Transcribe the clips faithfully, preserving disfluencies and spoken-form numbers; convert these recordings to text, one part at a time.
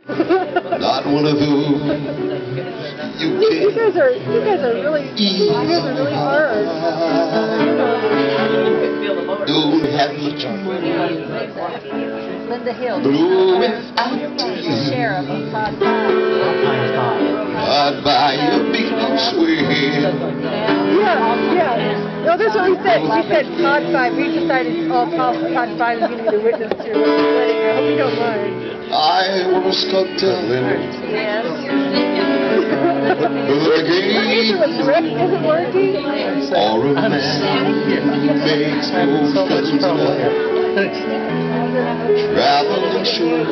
Not one of those. You You guys are, you guys are really, you guys are really hard. Don't have much money. Linda Hill. Blue without you. Sheriff of Todd Five. I'd buy you a big swing. Yeah, yeah. No, that's what we said. We said Todd Five. We decided all Todd Five is going to be the witness to your wedding. I hope you don't mind. I was sculptor. Yes. Is it working? Or a man who makes most of his love. Traveling shore.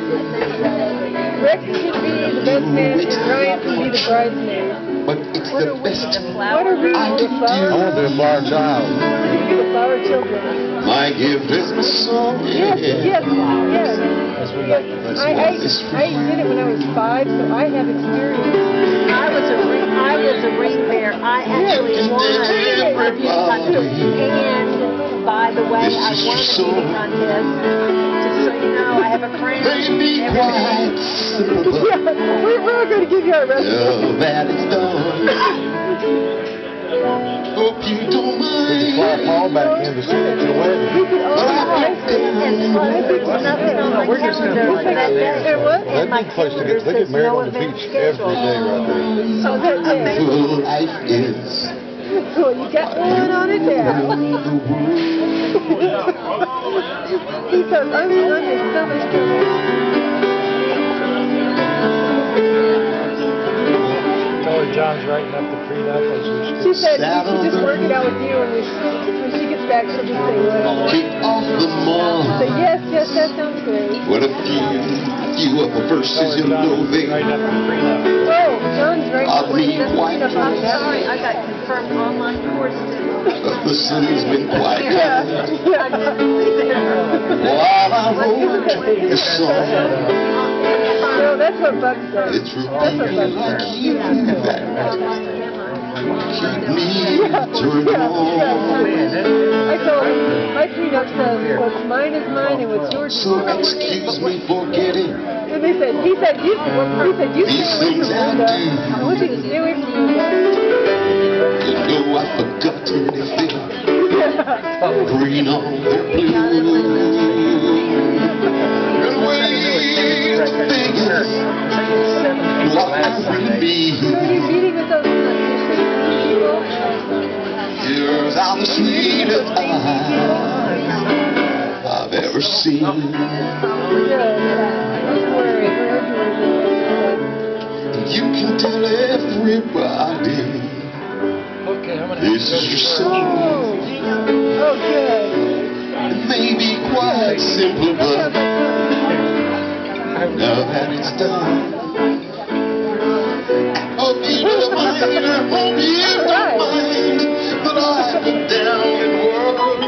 Rex should be the best man and Ryan should be the bridesmaid. But it's the best. What are we I doing? can do. I want to be a flower child. We're going to be the flower children. My gift is my song. Yes, yes, yes. I, I, I did it when I was five, so I have experience. I was a ring. I was a ring bearer. I actually won a beauty contest. And by the way, I won a beauty contest. Just so you know, I have a crown. Baby, quiet. Yeah, we're, we're going to give you our recipe. So bad it's done. Hope you don't mind. Fly Paul back in to sing at your wedding. We could all have And plus, there's nothing on my We're just gonna calendar play that that day. And what? And my That'd be a place to calendar get. They get says married no on the event beach every day right there. Oh, that day. Full life is. Cool, you got one on it now. He says, I'm on his stomach trouble. John's writing up the prenup as we speak. She said we should just work it out with you, and we, when she gets back, she'll just say whatever. Kick off the mall. Say yes, yes, that sounds great. What a few, few of the verses you know they. Writing up the prenup. Oh, John's right. I'll be quiet. Enough on I'm that. sorry, I got confirmed online course too. The city's been quiet. Yeah, yeah. While I wrote the song. No, that's what Buck says. It's That's what Buck like says. you that keep me turned Yeah, on. yeah. I told him, my prenup says, what's mine is mine and what's yours is So yours. excuse me for getting And they said, he said, you, he said, you these stay away things from I Linda. do. I want you to stay away from Linda. You know I forgot anything. Green on the blue. And way the thing is, what would be. So are you meeting with those people? Yours are the sweetest eyes I've ever seen. Good. Don't worry. You can tell everybody Okay, I'm gonna this is your song. Oh, oh good. It may be quite simple, but now that it's done, hope you don't mind, I hope you don't mind that I've been down in world.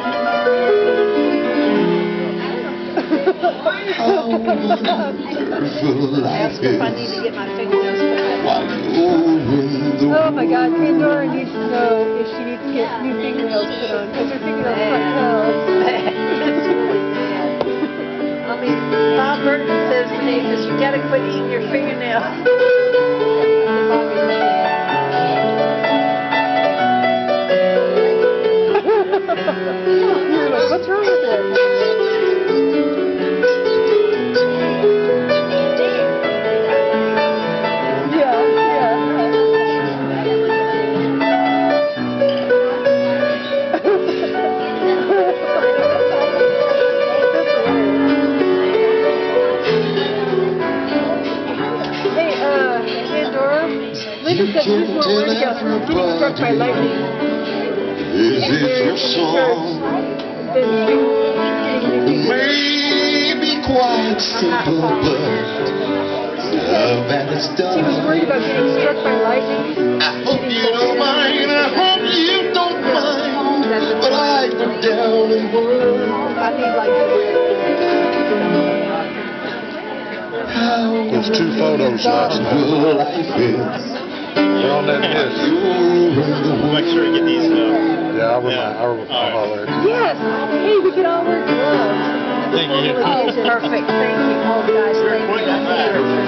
How wonderful life Ask if I need is to get my fingernails put back. while you're in the Oh my God, Pandora needs to know if she needs to get new fingernails put on, because her fingernails suck hell. It's really bad. I mean, Bob Burton says to me, "Because you gotta quit eating your fingernails." You're like, what's wrong with it? Yeah, yeah. Hey, uh, Pandora, Linda said she's more worried about getting struck by lightning. This is your song. Maybe quite simple, but now that it's She was done, worried about getting struck by lightning. I hope you don't mind, I hope you don't mind, but I've been down in world. I need like How There's two photos last night. wonderful life is. They're on that disc. You're in the We'll make sure to get these. Uh, Yeah, I'll remind. I'll, I'll holler at you. Yes! Hey, we can all wear gloves. Thank you. oh, perfect. Thank you. Oh, guys, thank you.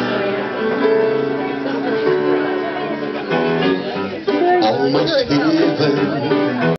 almost heaven.